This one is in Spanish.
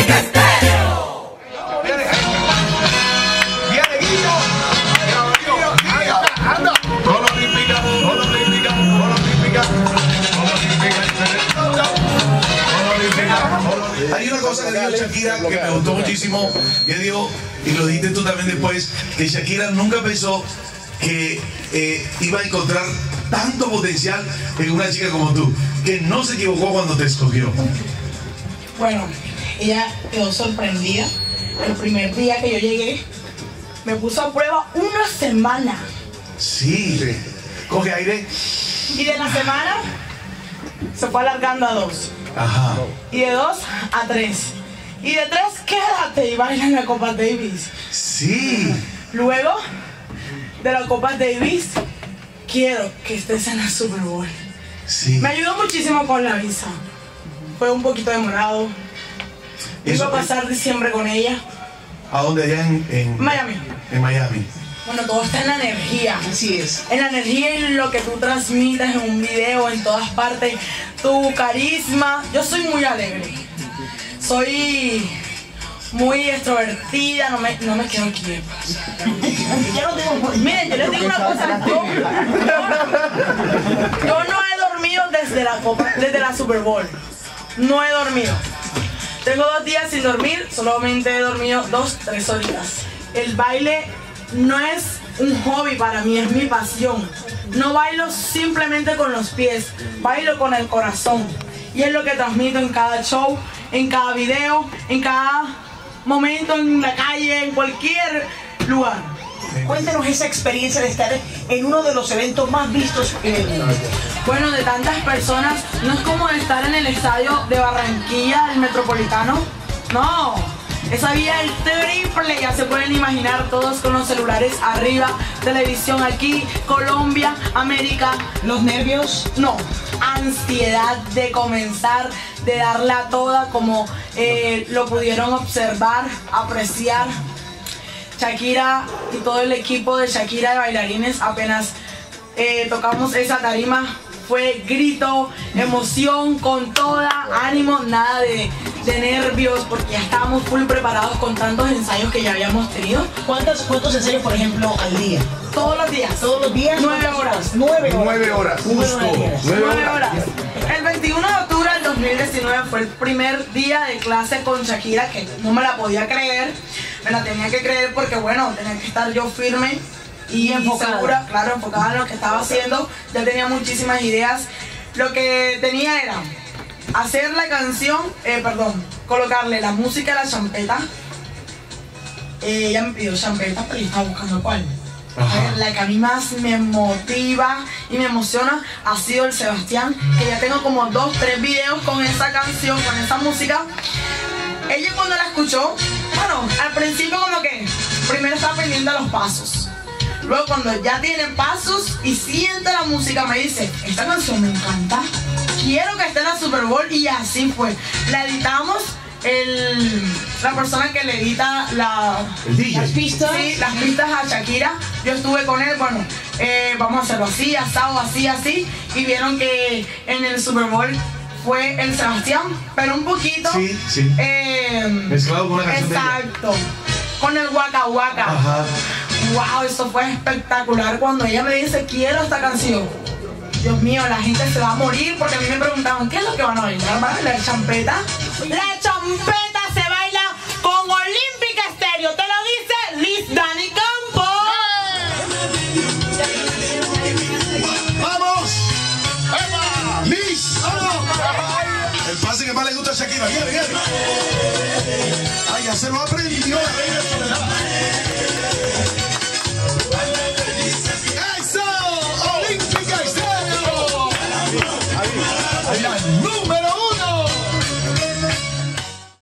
Olímpica Estéreo. Viene Guillo. Anda. Gol Olímpica, gol Olímpica, gol Olímpica, gol Olímpica. Hay una cosa que dijo Shakira que me gustó muchísimo, que dijo, y lo dijiste tú también después, que Shakira nunca pensó que iba a encontrar tanto potencial en una chica como tú, que no se equivocó cuando te escogió. Bueno, ella quedó sorprendida. El primer día que yo llegué, me puso a prueba una semana. Sí. Coge aire. Y de la semana se fue alargando a 2. Ajá. Y de 2 a 3. Y de 3, quédate y baila en la Copa Davis. Sí. Luego de la Copa Davis, quiero que estés en la Super Bowl. Sí. Me ayudó muchísimo con la visa. Fue un poquito demorado. Iba a pasar diciembre con ella. ¿A dónde? Allá en Miami. En Miami. Bueno, todo está en la energía. Así es. En la energía y en lo que tú transmitas en un video, en todas partes. Tu carisma. Yo soy muy alegre. Soy muy extrovertida, no me quedo quieta. Miren, yo les digo una cosa. Yo no he dormido desde la Super Bowl. No he dormido. Tengo 2 días sin dormir, solamente he dormido 2-3 horitas. El baile no es un hobby para mí, es mi pasión. No bailo simplemente con los pies, bailo con el corazón. Y es lo que transmito en cada show, en cada video, en cada momento, en la calle, en cualquier lugar. Cuéntanos esa experiencia de estar en uno de los eventos más vistos en el mundo. Bueno, de tantas personas, no es como estar en el estadio de Barranquilla, del Metropolitano. No, esa había el triple, ya se pueden imaginar todos con los celulares arriba, televisión aquí, Colombia, América. ¿Los nervios? No, ansiedad de comenzar, de darla toda como lo pudieron observar, apreciar. Shakira y todo el equipo de Shakira de bailarines apenas tocamos esa tarima, fue grito, emoción con toda, ánimo, nada de nervios, porque ya estábamos full preparados con tantos ensayos que ya habíamos tenido. ¿Cuántos ensayos, por ejemplo, al día? Todos los días. ¿Todos los días? 9 horas. 9 horas. 9 horas. Justo. 9 horas. El 21 de octubre del 2019 fue el primer día de clase con Shakira, que no me la podía creer. Me la tenía que creer porque, bueno, tenía que estar yo firme y enfocada. Segura, claro, enfocada en lo que estaba haciendo. Ya tenía muchísimas ideas. Lo que tenía era hacer la canción, colocarle la música a la champeta. Ella me pidió champeta, pero yo estaba buscando cuál. La que a mí más me motiva y me emociona ha sido el Sebastián, que ya tengo como 2-3 videos con esa canción, con esa música. Ella cuando la escuchó, bueno, al principio como que primero estaba pendiente a los pasos. Luego cuando ya tiene pasos y siente la música me dice, esta canción me encanta, quiero que esté en la Super Bowl, y así fue. La editamos. La persona que le edita las pistas, sí, las pistas a Shakira, yo estuve con él, bueno, vamos a hacerlo así, asado, así, y vieron que en el Super Bowl fue el Sebastián, pero un poquito mezclado con una canción. Exacto, con el Waka Waka. Ajá. Wow, eso fue espectacular cuando ella me dice, quiero esta canción. Dios mío, la gente se va a morir, porque a mí me preguntaban, ¿qué es lo que van a bailar? ¿Van a bailar champeta? La champeta se baila con Olímpica Estéreo, te lo dice Liz Dani Campos. ¡Vamos! ¡Eva! ¡Liz! ¡Vamos! El pase que más le gusta a Shakira. Viene. Ay, ya se lo aprendió la reina.